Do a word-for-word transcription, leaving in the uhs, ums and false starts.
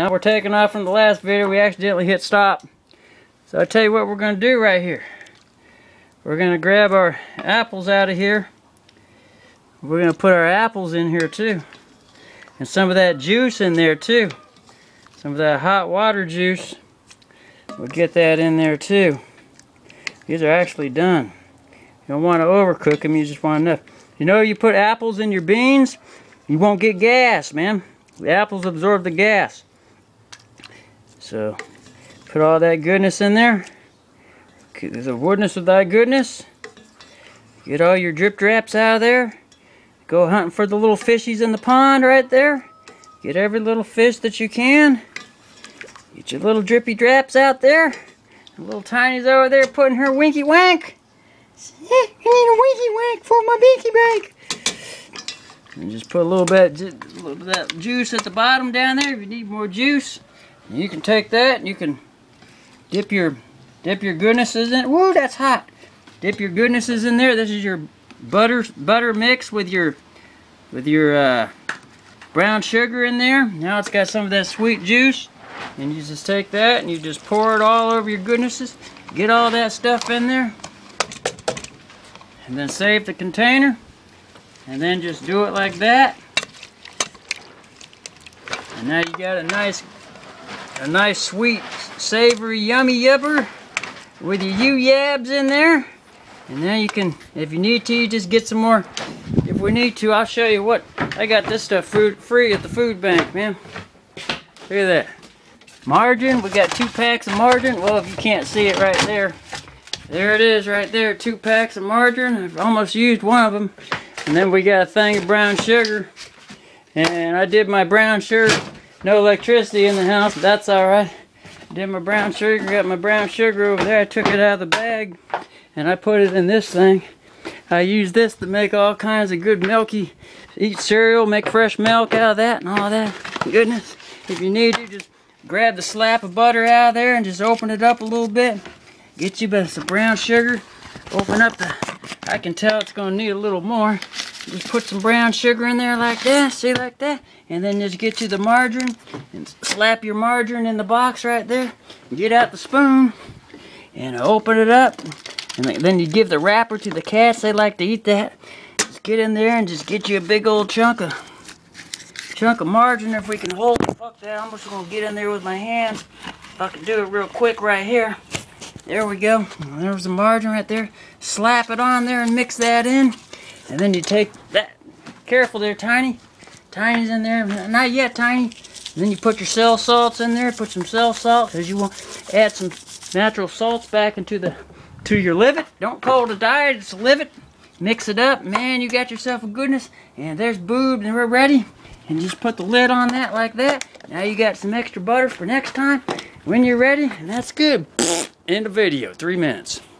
Now we're taking off from the last video. We accidentally hit stop. So I'll tell you what we're going to do right here. We're going to grab our apples out of here. We're going to put our apples in here too. And some of that juice in there too. Some of that hot water juice. We'll get that in there too. These are actually done. You don't want to overcook them, you just want enough. You know, you put apples in your beans, you won't get gas, man. The apples absorb the gas. So, put all that goodness in there. The woodness of thy goodness. Get all your drip draps out of there. Go hunting for the little fishies in the pond right there. Get every little fish that you can. Get your little drippy draps out there. The little Tiny's over there putting her winky wank. I need a winky wank for my binky bank. And just put a little bit, a little bit of that juice at the bottom down there. If you need more juice, you can take that and you can dip your dip your goodnesses in. Woo, that's hot. Dip your goodnesses in there. This is your butter butter mix with your with your uh, brown sugar in there. Now it's got some of that sweet juice, and you just take that and you just pour it all over your goodnesses. Get all that stuff in there, and then save the container, and then just do it like that. And now you got a nice a nice sweet savory yummy yubber with your you-yabs in there. And now you can, if you need to, you just get some more. If we need to, I'll show you what. I got this stuff food free at the food bank, man. Look at that. Margarine, we got two packs of margarine. Well, if you can't see it right there. There it is right there, two packs of margarine. I've almost used one of them. And then we got a thing of brown sugar. And I did my brown sugar. No electricity in the house, but that's alright. Did my brown sugar, got my brown sugar over there. I took it out of the bag and I put it in this thing. I use this to make all kinds of good milky, eat cereal, make fresh milk out of that and all that goodness. If you need to, just grab the slab of butter out of there and just open it up a little bit. Get you some brown sugar. Open up the, I can tell it's going to need a little more. Just put some brown sugar in there like that, see, like that. And then just get you the margarine and slap your margarine in the box right there. Get out the spoon and open it up. And then you give the wrapper to the cats, they like to eat that. Just get in there and just get you a big old chunk of chunk of margarine if we can hold it. Fuck that, I'm just gonna get in there with my hands. If I can do it real quick right here. There we go. There's the margarine right there. Slap it on there and mix that in. And then you take that. Careful there, Tiny. Tiny's in there. Not yet, Tiny. And then you put your cell salts in there. Put some cell salt because you want to add some natural salts back into the to your livet. Don't call it a diet, it's a livet. Mix it up. Man, you got yourself a goodness. And there's boob and we're ready. And just put the lid on that like that. Now you got some extra butter for next time when you're ready. And that's good. End of video. Three minutes.